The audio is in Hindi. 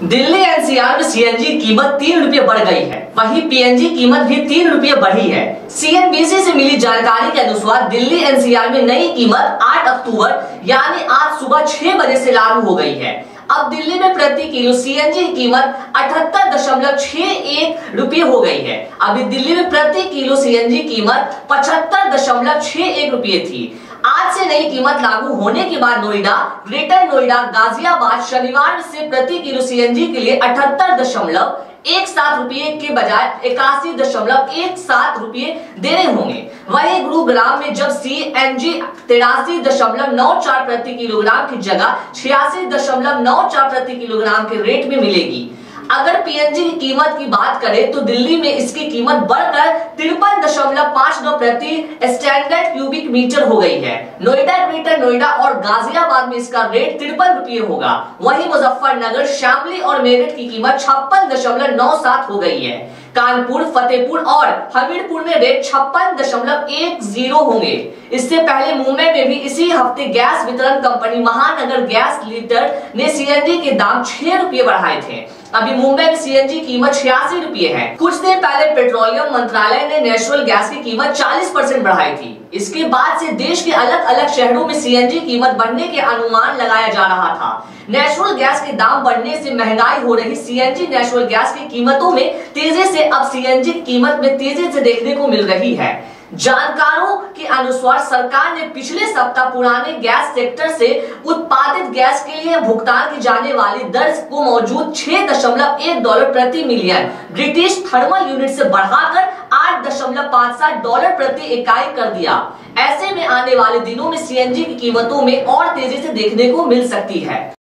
दिल्ली एनसीआर में सीएनजी कीमत 3 रुपये बढ़ गई है, वहीं पीएनजी कीमत भी 3 रुपये बढ़ी है। सीएनबीसी से मिली जानकारी के अनुसार दिल्ली एनसीआर में नई कीमत 8 अक्टूबर यानी आज सुबह 6 बजे से लागू हो गई है। अब दिल्ली में प्रति किलो सीएनजी की कीमत 78.61 रुपये हो गई है। अभी दिल्ली में प्रति किलो सीएनजी कीमत 75.61 रुपये थी। आज से नई कीमत लागू होने के बाद नोएडा, ग्रेटर नोएडा, गाजियाबाद शनिवार से प्रति किलो सीएनजी के लिए 78.17 रुपये के बजाय 81.17 रुपये देने होंगे। वहीं गुरुग्राम में जब सीएनजी 83.94 प्रति किलोग्राम की जगह 86.94 प्रति किलोग्राम के रेट में मिलेगी। अगर पीएनजी की कीमत की बात करें तो दिल्ली में इसकी कीमत बढ़कर 53.59 प्रति स्टैंडर्ड क्यूबिक मीटर हो गई है। नोएडा, ग्रेटर नोएडा और गाजियाबाद में इसका रेट 53 रुपये होगा। वहीं मुजफ्फरनगर, शामली और मेरठ की कीमत 56.97 हो गई है। कानपुर, फतेहपुर और हमीरपुर में रेट 56.10 होंगे। इससे पहले मुंबई में भी इसी हफ्ते गैस वितरण कंपनी महानगर गैस लीटर ने सीएनजी के दाम 6 रुपये बढ़ाए थे। अभी मुंबई में सीएनजी कीमत 86 रुपये है। कुछ दिन पहले पेट्रोलियम मंत्रालय ने नेचुरल गैस की कीमत 40% बढ़ाई थी। इसके बाद से देश के अलग अलग शहरों में सीएनजी कीमत बढ़ने के अनुमान लगाया जा रहा था। नेचुरल गैस के दाम बढ़ने से महंगाई हो रही सीएनजी नेचुरल गैस की कीमतों में तेजी से अब सीएनजी की कीमत में तेजी से देखने को मिल रही है। जानकारों के अनुसार सरकार ने पिछले सप्ताह पुराने गैस सेक्टर से उत्पादित गैस के लिए भुगतान की जाने वाली दर को मौजूद $6.1 प्रति मिलियन ब्रिटिश थर्मल यूनिट से बढ़ाकर $8.57 प्रति इकाई कर दिया। ऐसे में आने वाले दिनों में सीएनजी की कीमतों में और तेजी से देखने को मिल सकती है।